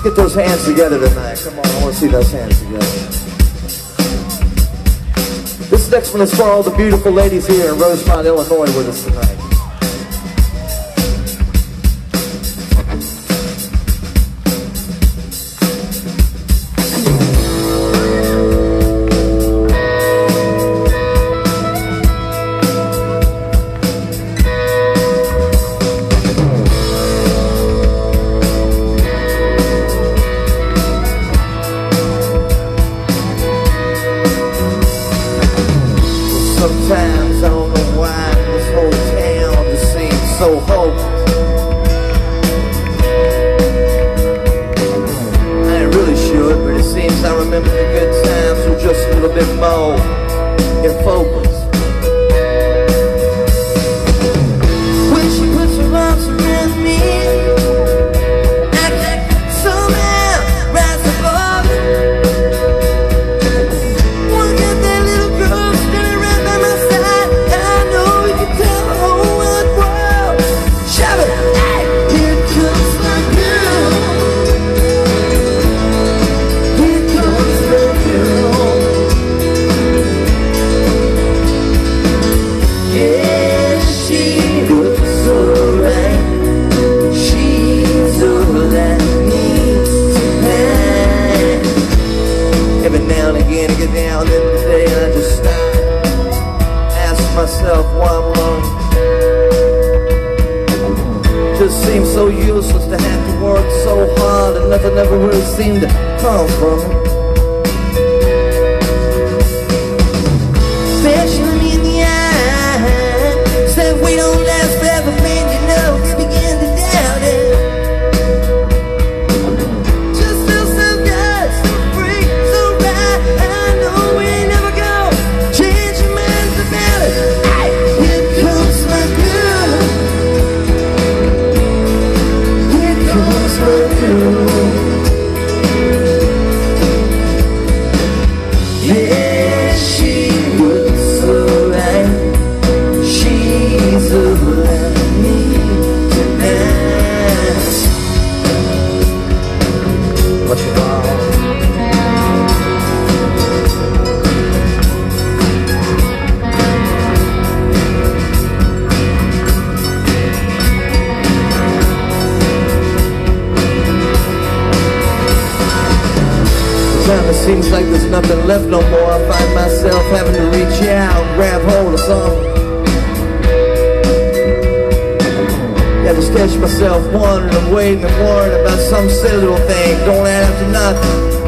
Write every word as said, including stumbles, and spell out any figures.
Let's get those hands together tonight. Come on, I want to see those hands together. This next one is for all the beautiful ladies here in Rosemont, Illinois with us tonight. Sometimes I don't know why this whole town just seems so hopeless. I ain't really sure, but it seems I remember the good times were just a little bit more in focus. When she puts her arms around me, I can somehow rise above it. Look at that little girl standing right by my side. I know you can tell the whole wide world. Shout it, hey, here comes my girl. Here comes my girl. Yeah, she looks alright. She's all I need tonight. Every now and again I get down in the day and I just stop, ask myself why I'm alone. Just seems so useless to have to work so hard and nothing ever really seemed to come from it. Staring me in the eye, said we don't last forever, man, you know they begin to doubt it. Just feel so good, so free, so right. I know we ain't never gonna change your minds about it. Ay, here comes my girl. Here comes my girl. Yeah, she looks alright. She's all I need tonight. What you want? Sometimes it seems like there's nothing left no more. I find myself having to reach out and grab hold of something. Yeah, just catch myself wondering and waiting and worrying about some silly little thing. Don't add up to nothing.